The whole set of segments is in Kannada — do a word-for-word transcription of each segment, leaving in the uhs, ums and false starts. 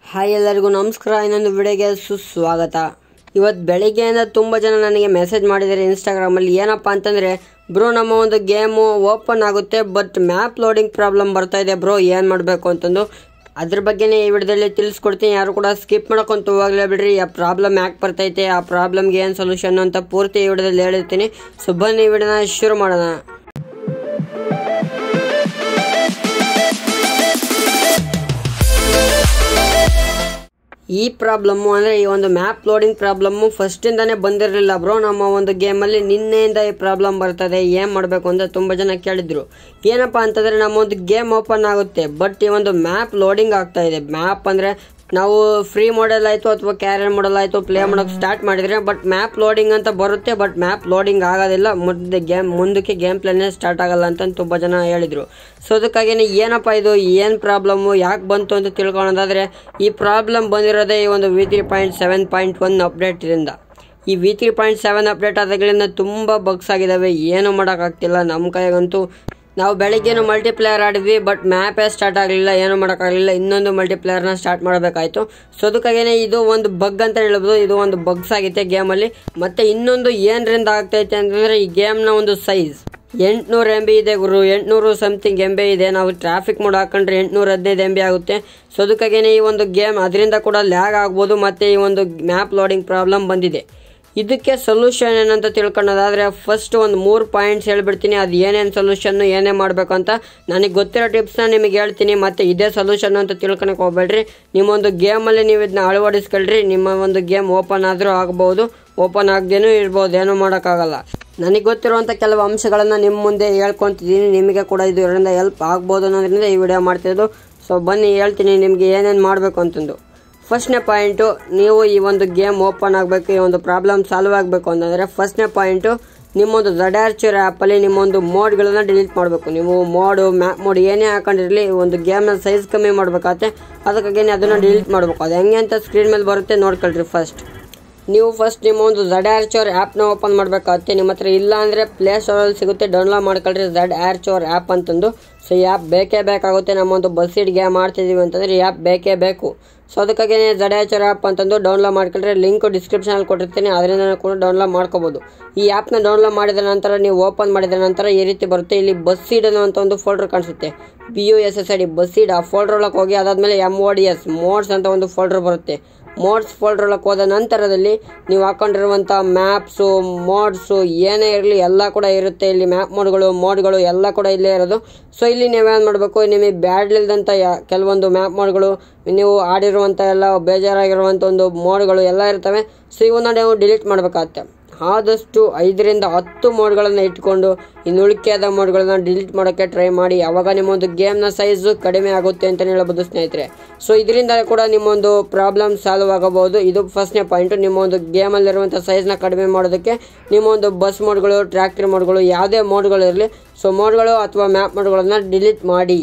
ಹಾಯ್ ಎಲ್ಲರಿಗೂ ನಮಸ್ಕಾರ. ಇನ್ನೊಂದು ವಿಡಿಯೋಗೆ ಸುಸ್ವಾಗತ. ಇವತ್ತು ಬೆಳಿಗ್ಗೆಯಿಂದ ತುಂಬ ಜನ ನನಗೆ ಮೆಸೇಜ್ ಮಾಡಿದ್ದಾರೆ ಇನ್ಸ್ಟಾಗ್ರಾಮಲ್ಲಿ. ಏನಪ್ಪ ಅಂತಂದರೆ, ಬ್ರೋ ನಮ್ಮ ಒಂದು ಗೇಮು ಓಪನ್ ಆಗುತ್ತೆ ಬಟ್ ಮ್ಯಾಪ್ ಲೋಡಿಂಗ್ ಪ್ರಾಬ್ಲಮ್ ಬರ್ತಾ ಇದೆ ಬ್ರೋ, ಏನು ಮಾಡಬೇಕು ಅಂತಂದು ಅದ್ರ ಬಗ್ಗೆನೇ ಈ ವಿಡಿಯೋದಲ್ಲಿ ತಿಳಿಸ್ಕೊಡ್ತೀನಿ. ಯಾರು ಕೂಡ ಸ್ಕಿಪ್ ಮಾಡ್ಕೊಂತ ಹೋಗಲೇ ಬಿಡ್ರಿ. ಆ ಪ್ರಾಬ್ಲಮ್ ಯಾಕೆ ಬರ್ತೈತೆ, ಆ ಪ್ರಾಬ್ಲಮ್ಗೆ ಏನು ಸೊಲ್ಯೂಷನ್ ಅಂತ ಪೂರ್ತಿ ಈ ವಿಡಿಯೋದಲ್ಲಿ ಹೇಳಿರ್ತೀನಿ. ಸೊ ಬನ್ನಿ ಈ ವಿಡಿಯೋನ ಶುರು ಮಾಡೋಣ. ಈ ಪ್ರಾಬ್ಲಮ್ಮು ಅಂದರೆ ಈ ಒಂದು ಮ್ಯಾಪ್ ಲೋಡಿಂಗ್ ಪ್ರಾಬ್ಲಮ್ಮು ಫಸ್ಟಿಂದಾನೇ ಬಂದಿರಲಿಲ್ಲ ಬ್ರೋ ನಮ್ಮ ಒಂದು ಗೇಮಲ್ಲಿ. ನಿನ್ನೆಯಿಂದ ಈ ಪ್ರಾಬ್ಲಮ್ ಬರ್ತದೆ, ಏನು ಮಾಡಬೇಕು ಅಂತ ತುಂಬ ಜನ ಕೇಳಿದ್ರು. ಏನಪ್ಪ ಅಂತಂದರೆ, ನಮ್ಮ ಒಂದು ಗೇಮ್ ಓಪನ್ ಆಗುತ್ತೆ ಬಟ್ ಈ ಒಂದು ಮ್ಯಾಪ್ ಲೋಡಿಂಗ್ ಆಗ್ತಾ ಇದೆ. ಮ್ಯಾಪ್ ಅಂದರೆ ನಾವು ಫ್ರೀ ಮಾಡೆಲ್ ಆಯಿತು ಅಥವಾ ಕ್ಯಾರಿಯರ್ ಮಾಡೆಲ್ ಆಯಿತು ಪ್ಲೇ ಮಾಡೋಕ್ಕೆ ಸ್ಟಾರ್ಟ್ ಮಾಡಿದರೆ ಬಟ್ ಮ್ಯಾಪ್ ಲೋಡಿಂಗ್ ಅಂತ ಬರುತ್ತೆ, ಬಟ್ ಮ್ಯಾಪ್ ಲೋಡಿಂಗ್ ಆಗೋದಿಲ್ಲ. ಮುಂದೆ ಗೇಮ್ ಮುಂದಕ್ಕೆ ಗೇಮ್ ಪ್ಲೇನೇ ಸ್ಟಾರ್ಟ್ ಆಗಲ್ಲ ಅಂತ ತುಂಬ ಜನ ಹೇಳಿದರು. ಸೊ ಅದಕ್ಕಾಗಿ ಏನಪ್ಪ ಇದು, ಏನು ಪ್ರಾಬ್ಲಮ್ಮು, ಯಾಕೆ ಬಂತು ಅಂತ ತಿಳ್ಕೊಳ್ಳೋದಾದರೆ, ಈ ಪ್ರಾಬ್ಲಮ್ ಬಂದಿರೋದೇ ಈ ಒಂದು V three point seven point one ಅಪ್ಡೇಟಿಂದ. ಈ V three point seven update ಆದಾಗಲಿಂದ ತುಂಬ ಬಗ್ಸ್ ಆಗಿದ್ದಾವೆ, ಏನೂ ಮಾಡೋಕ್ಕಾಗ್ತಿಲ್ಲ. ನಮ್ಮ ಕೈಗಂತೂ ನಾವು ಬೆಳಿಗ್ಗೆನೂ ಮಲ್ಟಿಪ್ಲೇಯರ್ ಆಡಿದ್ವಿ ಬಟ್ ಮ್ಯಾಪೇ ಸ್ಟಾರ್ಟ್ ಆಗಲಿಲ್ಲ, ಏನೂ ಮಾಡೋಕ್ಕಾಗಲಿಲ್ಲ. ಇನ್ನೊಂದು ಮಲ್ಟಿಪ್ಲೇಯರ್ನ ಸ್ಟಾರ್ಟ್ ಮಾಡಬೇಕಾಯಿತು. ಸೊ ಅದಕ್ಕಾಗೇ ಇದು ಒಂದು ಬಗ್ ಅಂತ ಹೇಳ್ಬೋದು, ಇದು ಒಂದು ಬಗ್ಸ್ ಆಗೈತೆ ಗೇಮಲ್ಲಿ. ಮತ್ತು ಇನ್ನೊಂದು ಏನರಿಂದ ಆಗ್ತೈತೆ ಅಂತಂದರೆ, ಈ ಗೇಮ್ನ ಒಂದು ಸೈಜ್ ಎಂಟುನೂರು ಎಮ್ ಬಿ ಇದೆ ಗುರು, ಎಂಟುನೂರು ಸಮಥಿಂಗ್ ಎಮ್ ಬಿ ಇದೆ. ನಾವು ಟ್ರಾಫಿಕ್ ಮೋಡ್ ಹಾಕೊಂಡ್ರೆ ಎಂಟುನೂರ ಹದಿನೈದು ಎಮ್ ಬಿ ಆಗುತ್ತೆ. ಸೊ ಅದಕ್ಕಾಗೇ ಈ ಒಂದು ಗೇಮ್ ಅದರಿಂದ ಕೂಡ ಲ್ಯಾಗ್ ಆಗ್ಬೋದು. ಮತ್ತು ಈ ಒಂದು ಮ್ಯಾಪ್ ಲೋಡಿಂಗ್ ಪ್ರಾಬ್ಲಮ್ ಬಂದಿದೆ. ಇದಕ್ಕೆ ಸೊಲ್ಯೂಷನ್ ಏನಂತ ತಿಳ್ಕೊಳ್ಳೋದಾದರೆ, ಫಸ್ಟ್ ಒಂದು ಮೂರು ಪಾಯಿಂಟ್ಸ್ ಹೇಳ್ಬಿಡ್ತೀನಿ. ಅದು ಏನೇನು ಸೊಲ್ಯೂಷನ್ನು, ಏನೇ ಮಾಡಬೇಕು ಅಂತ ನನಗೆ ಗೊತ್ತಿರೋ ಟಿಪ್ಸ್ನ ನಿಮಗೆ ಹೇಳ್ತೀನಿ. ಮತ್ತು ಇದೇ ಸೊಲ್ಯೂಷನ್ ಅಂತ ತಿಳ್ಕೊಳಕ್ಕೆ ಹೋಗ್ಬೇಡ್ರಿ. ನಿಮ್ಮೊಂದು ಗೇಮಲ್ಲಿ ನೀವು ಇದನ್ನ ಅಳವಡಿಸ್ಕೊಳ್ರಿ. ನಿಮ್ಮ ಒಂದು ಗೇಮ್ ಓಪನ್ ಆದರೂ ಆಗ್ಬೋದು, ಓಪನ್ ಆಗದೇನೂ ಇರ್ಬೋದು, ಏನೂ ಮಾಡೋಕ್ಕಾಗಲ್ಲ. ನನಗೆ ಗೊತ್ತಿರುವಂಥ ಕೆಲವು ಅಂಶಗಳನ್ನು ನಿಮ್ಮ ಮುಂದೆ ಹೇಳ್ಕೊತಿದ್ದೀನಿ. ನಿಮಗೆ ಕೂಡ ಇದು ಇದರಿಂದ ಹೆಲ್ಪ್ ಆಗ್ಬೋದು ಅನ್ನೋದ್ರಿಂದ ಈ ವಿಡಿಯೋ ಮಾಡ್ತಿರೋದು. ಸೊ ಬನ್ನಿ ಹೇಳ್ತೀನಿ ನಿಮಗೆ ಏನೇನು ಮಾಡಬೇಕು ಅಂತಂದು. ಫಸ್ಟ್ನೇ ಪಾಯಿಂಟು, ನೀವು ಈ ಒಂದು ಗೇಮ್ ಓಪನ್ ಆಗಬೇಕು, ಈ ಒಂದು ಪ್ರಾಬ್ಲಮ್ ಸಾಲ್ವ್ ಆಗಬೇಕು ಅಂತಂದರೆ ಫಸ್ಟ್ನೇ ಪಾಯಿಂಟು, ನಿಮ್ಮೊಂದು ಝಡ್ಆರ್ಚರ್ ಆ್ಯಪಲ್ಲಿ ನಿಮ್ಮೊಂದು ಮೋಡ್ಗಳನ್ನು ಡಿಲೀಟ್ ಮಾಡಬೇಕು. ನೀವು ಮೋಡು ಮ್ಯಾಪ್ ಮೋಡ್ ಏನೇ ಹಾಕೊಂಡಿರಲಿ, ಒಂದು ಗೇಮ್ನ ಸೈಜ್ ಕಮ್ಮಿ ಮಾಡಬೇಕಾಗತ್ತೆ. ಅದಕ್ಕಾಗಿ ಅದನ್ನು ಡಿಲೀಟ್ ಮಾಡಬೇಕು. ಅದು ಹೆಂಗೆ ಅಂತ ಸ್ಕ್ರೀನ್ ಮೇಲೆ ಬರುತ್ತೆ, ನೋಡ್ಕೊಳ್ರಿ. ಫಸ್ಟ್ ನೀವು ಫಸ್ಟ್ ನಿಮ್ಮ ಒಂದು ಝಡ್ಆರ್ಚರ್ ಆ್ಯಪ್ನ ಓಪನ್ ಮಾಡಬೇಕಾಗುತ್ತೆ. ನಿಮ್ಮ ಹತ್ರ ಇಲ್ಲ ಅಂದರೆ ಪ್ಲೇ ಸ್ಟೋರಲ್ಲಿ ಸಿಗುತ್ತೆ, ಡೌನ್ಲೋಡ್ ಮಾಡ್ಕೊಳ್ರಿ ಝಡ್ಆರ್ಚರ್ ಆ್ಯಪ್ ಅಂತಂದು. ಸೊ ಈ ಆ್ಯಪ್ ಬೇಕೇ ಬೇಕಾಗುತ್ತೆ. ನಮ್ಮೊಂದು ಬಸ್ಸಿಡ್ ಗೇಮ್ ಮಾಡ್ತಿದ್ದೀವಿ ಅಂತಂದರೆ ಈ ಆ್ಯಪ್ ಬೇಕೇ ಬೇಕು. ಸೊ ಅದಕ್ಕಾಗಿ ಝಡ್ಆರ್ಚರ್ ಆ್ಯಪ್ ಅಂತಂದು ಡೌನ್ಲೋಡ್ ಮಾಡ್ಕೊಂಡ್ರೆ ಲಿಂಕು ಡಿಸ್ಕ್ರಿಪ್ಷನಲ್ಲಿ ಕೊಟ್ಟಿರ್ತೀನಿ, ಅದರಿಂದ ಕೂಡ ಡೌನ್ಲೋಡ್ ಮಾಡ್ಕೋಬೋದು. ಈ ಆ್ಯಪ್ನ ಡೌನ್ಲೋಡ್ ಮಾಡಿದ ನಂತರ ನೀವು ಓಪನ್ ಮಾಡಿದ ನಂತರ ಈ ರೀತಿ ಬರುತ್ತೆ. ಇಲ್ಲಿ ಬಸ್ಸಿಡ್ ಅನ್ನುವಂಥ ಒಂದು ಫೋಲ್ಡರ್ ಕಾಣಿಸುತ್ತೆ, B U S S I D ಬಸ್ಸಿಡ್. ಆ ಫೋಲ್ಡರ್ ಒಳಗೆ ಹೋಗಿ ಅದಾದಮೇಲೆ M O D S mods ಅಂತ ಒಂದು ಫೋಲ್ಡರ್ ಬರುತ್ತೆ. ಮೋಡ್ಸ್ ಫೋಲ್ಡರ್ ಒಳಗೆ ಹೋದ ನಂತರದಲ್ಲಿ ನೀವು ಹಾಕೊಂಡಿರುವಂಥ ಮ್ಯಾಪ್ಸು ಮೋಡ್ಸು ಏನೇ ಇರಲಿ ಎಲ್ಲ ಕೂಡ ಇರುತ್ತೆ. ಇಲ್ಲಿ ಮ್ಯಾಪ್ ಮೋಡ್ಗಳು ಮೋಡ್ಗಳು ಎಲ್ಲ ಕೂಡ ಇಲ್ಲೇ ಇರೋದು. ಸೊ ಇಲ್ಲಿ ನೀವೇನು ಮಾಡಬೇಕು, ನಿಮಗೆ ಬ್ಯಾಡ್ಲಿಲ್ದಂಥ ಕೆಲವೊಂದು ಮ್ಯಾಪ್ ಮೋಡ್ಗಳು, ನೀವು ಆಡಿರುವಂಥ ಎಲ್ಲ ಬೇಜಾರಾಗಿರುವಂಥ ಒಂದು ಮೋಡ್ಗಳು ಎಲ್ಲ ಇರ್ತವೆ. ಸೊ ಇವನ್ನ ನೀವು ಡಿಲೀಟ್ ಮಾಡಬೇಕಾಗತ್ತೆ. ಆದಷ್ಟು ಐದರಿಂದ ಹತ್ತು ಮೋಡ್ಗಳನ್ನು ಇಟ್ಕೊಂಡು ಇನ್ನು ಉಳಿಕೆಯಾದ ಮೋಡ್ಗಳನ್ನ ಡಿಲೀಟ್ ಮಾಡೋಕ್ಕೆ ಟ್ರೈ ಮಾಡಿ. ಆವಾಗ ನಿಮ್ಮೊಂದು ಗೇಮ್ನ ಸೈಜು ಕಡಿಮೆ ಆಗುತ್ತೆ ಅಂತಲೇ ಹೇಳ್ಬೋದು ಸ್ನೇಹಿತರೆ. ಸೊ ಇದರಿಂದ ಕೂಡ ನಿಮ್ಮೊಂದು ಪ್ರಾಬ್ಲಮ್ ಸಾಲ್ವ್ ಆಗಬಹುದು. ಇದು ಫಸ್ಟ್ನೇ ಪಾಯಿಂಟು, ನಿಮ್ಮೊಂದು ಗೇಮಲ್ಲಿರುವಂಥ ಸೈಜ್ನ ಕಡಿಮೆ ಮಾಡೋದಕ್ಕೆ ನಿಮ್ಮೊಂದು ಬಸ್ ಮೋಡ್ಗಳು, ಟ್ರ್ಯಾಕ್ಟರ್ ಮೋಡ್ಗಳು, ಯಾವುದೇ ಮೋಡ್ಗಳು ಇರಲಿ, ಸೊ ಮೋಡ್ಗಳು ಅಥವಾ ಮ್ಯಾಪ್ ಮೋಡ್ಗಳನ್ನು ಡಿಲೀಟ್ ಮಾಡಿ.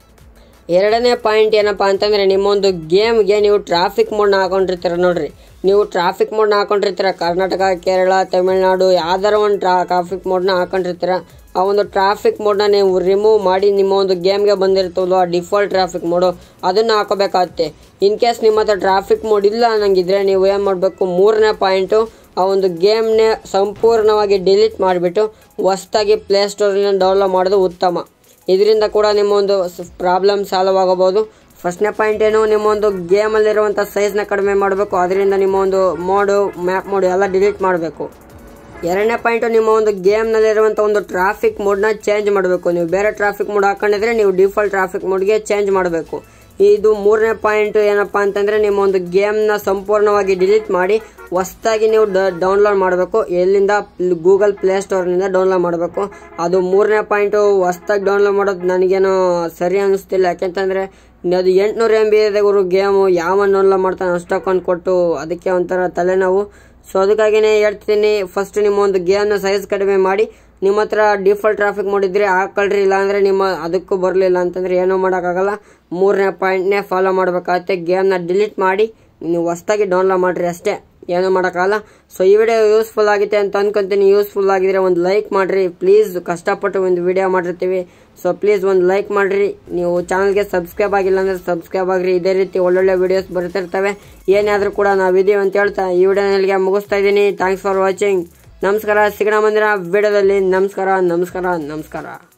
ಎರಡನೇ ಪಾಯಿಂಟ್ ಏನಪ್ಪ ಅಂತಂದರೆ, ನಿಮ್ಮೊಂದು ಗೇಮ್ಗೆ ನೀವು ಟ್ರಾಫಿಕ್ ಮೋಡ್ನ ಹಾಕೊಂಡಿರ್ತೀರ ನೋಡ್ರಿ. ನೀವು ಟ್ರಾಫಿಕ್ ಮೋಡ್ನ ಹಾಕೊಂಡಿರ್ತೀರ, ಕರ್ನಾಟಕ, ಕೇರಳ, ತಮಿಳುನಾಡು ಯಾವ್ದಾರ ಒಂದು ಟ್ರಾ ಟ್ರಾಫಿಕ್ ಮೋಡ್ನ ಹಾಕೊಂಡಿರ್ತೀರ. ಆ ಒಂದು ಟ್ರಾಫಿಕ್ ಮೋಡ್ನ ನೀವು ರಿಮೂವ್ ಮಾಡಿ ನಿಮ್ಮ ಒಂದು ಗೇಮ್ಗೆ ಬಂದಿರ್ತವಲ್ಲ ಆ ಡಿಫಾಲ್ಟ್ ಟ್ರಾಫಿಕ್ ಮೋಡು, ಅದನ್ನು ಹಾಕೋಬೇಕಾಗುತ್ತೆ. ಇನ್ ಕೇಸ್ ನಿಮ್ಮ ಹತ್ರ ಟ್ರಾಫಿಕ್ ಮೋಡ್ ಇಲ್ಲ ಅನ್ನಂಗಿದ್ರೆ ನೀವು ಏನು ಮಾಡಬೇಕು, ಮೂರನೇ ಪಾಯಿಂಟು, ಆ ಒಂದು ಗೇಮ್ನೇ ಸಂಪೂರ್ಣವಾಗಿ ಡಿಲೀಟ್ ಮಾಡಿಬಿಟ್ಟು ಹೊಸದಾಗಿ ಪ್ಲೇಸ್ಟೋರಿನ ಡೌನ್ಲೋಡ್ ಮಾಡೋದು ಉತ್ತಮ. ಇದರಿಂದ ಕೂಡ ನಿಮ್ಮೊಂದು ಪ್ರಾಬ್ಲಮ್ ಸಾಲ್ವ್ ಆಗಬಹುದು. ಫಸ್ಟ್ನೇ ಪಾಯಿಂಟ್ ಏನು, ನಿಮ್ಮೊಂದು ಗೇಮಲ್ಲಿರುವಂಥ ಸೈಜ್ನ ಕಡಿಮೆ ಮಾಡಬೇಕು, ಅದರಿಂದ ನಿಮ್ಮ ಒಂದು ಮೋಡು ಮ್ಯಾಪ್ ಮೋಡು ಎಲ್ಲ ಡಿಲೀಟ್ ಮಾಡಬೇಕು. ಎರಡನೇ ಪಾಯಿಂಟು, ನಿಮ್ಮ ಒಂದು ಗೇಮ್ನಲ್ಲಿರುವಂಥ ಒಂದು ಟ್ರಾಫಿಕ್ ಮೋಡ್ನ ಚೇಂಜ್ ಮಾಡಬೇಕು. ನೀವು ಬೇರೆ ಟ್ರಾಫಿಕ್ ಮೋಡ್ ಹಾಕೊಂಡಿದ್ರೆ ನೀವು ಡಿಫಾಲ್ಟ್ ಟ್ರಾಫಿಕ್ ಮೋಡ್ಗೆ ಚೇಂಜ್ ಮಾಡಬೇಕು. ಇದು ಮೂರನೇ ಪಾಯಿಂಟು ಏನಪ್ಪ ಅಂತಂದರೆ, ನಿಮ್ಮ ಒಂದು ಗೇಮ್ನ ಸಂಪೂರ್ಣವಾಗಿ ಡಿಲೀಟ್ ಮಾಡಿ ಹೊಸದಾಗಿ ನೀವು ಡೌನ್ಲೋಡ್ ಮಾಡಬೇಕು. ಎಲ್ಲಿಂದ, ಗೂಗಲ್ ಪ್ಲೇ ಸ್ಟೋರ್ನಿಂದ ಡೌನ್ಲೋಡ್ ಮಾಡಬೇಕು. ಅದು ಮೂರನೇ ಪಾಯಿಂಟು. ಹೊಸದಾಗಿ ಡೌನ್ಲೋಡ್ ಮಾಡೋದು ನನಗೇನು ಸರಿ ಅನ್ನಿಸ್ತಿಲ್ಲ, ಯಾಕೆಂತಂದರೆ ಅದು ಎಂಟುನೂರು ಎಮ್ ಬಿ ಇದೆ ಗುರು ಗೇಮು, ಯಾವನ್ ಡೌನ್ಲೋಡ್ ಮಾಡ್ತಾನೆ ಅಷ್ಟೊಂದು ಕೊಟ್ಟು, ಅದಕ್ಕೆ ಒಂಥರ ತಲೆನೋವು. ಸೊ ಅದಕ್ಕಾಗಿಯೇ ಹೇಳ್ತೀನಿ, ಫಸ್ಟ್ ನಿಮ್ಮ ಒಂದು ಗೇಮ್ನ ಸೈಜ್ ಕಡಿಮೆ ಮಾಡಿ. ನಿಮ್ಮ ಹತ್ರ ಡಿಫಾಲ್ಟ್ ಟ್ರಾಫಿಕ್ ಮಾಡಿದ್ರೆ ಹಾಕೊಳ್ರಿ, ಇಲ್ಲಾಂದರೆ ನಿಮ್ಮ ಅದಕ್ಕೂ ಬರಲಿಲ್ಲ ಅಂತಂದರೆ ಏನೂ ಮಾಡೋಕ್ಕಾಗಲ್ಲ. ಮೂರನೇ ಪಾಯಿಂಟ್ನೇ ಫಾಲೋ ಮಾಡಬೇಕಾಗತ್ತೆ. ಗೇಮ್ನ ಡಿಲೀಟ್ ಮಾಡಿ ನೀವು ಹೊಸದಾಗಿ ಡೌನ್ಲೋಡ್ ಮಾಡಿರಿ ಅಷ್ಟೇ. ಏನು ಮಾಡೋಕ್ಕಾಗಲ್ಲ. ಸೊ ಈ ವಿಡಿಯೋ ಯೂಸ್ಫುಲ್ ಆಗಿದೆ ಅಂತ ಅನ್ಕೊಂತೀನಿ. ಯೂಸ್ಫುಲ್ ಆಗಿದ್ರೆ ಒಂದು ಲೈಕ್ ಮಾಡಿರಿ ಪ್ಲೀಸ್. ಕಷ್ಟಪಟ್ಟು ಒಂದು ವಿಡಿಯೋ ಮಾಡಿರ್ತೀವಿ, ಸೊ ಪ್ಲೀಸ್ ಒಂದು ಲೈಕ್ ಮಾಡಿರಿ. ನೀವು ಚಾನಲ್ಗೆ ಸಬ್ಸ್ಕ್ರೈಬ್ ಆಗಿಲ್ಲ ಅಂದರೆ ಸಬ್ಸ್ಕ್ರೈಬ್ ಆಗಿರಿ. ಇದೇ ರೀತಿ ಒಳ್ಳೊಳ್ಳೆ ವಿಡಿಯೋಸ್ ಬರ್ತಿರ್ತವೆ. ಏನಾದರೂ ಕೂಡ ನಾವಿದೀವಿ ಅಂತ ಹೇಳ್ತಾ ಈ ವಿಡಿಯೋನಲ್ಲಿಗೆ ಮುಗಿಸ್ತಾ ಇದ್ದೀನಿ. Thanks for watching. ನಮಸ್ಕಾರ. ಸಿಗೋಣ ಮುಂದಿನ ವಿಡಿಯೋದಲ್ಲಿ. ನಮಸ್ಕಾರ ನಮಸ್ಕಾರ ನಮಸ್ಕಾರ.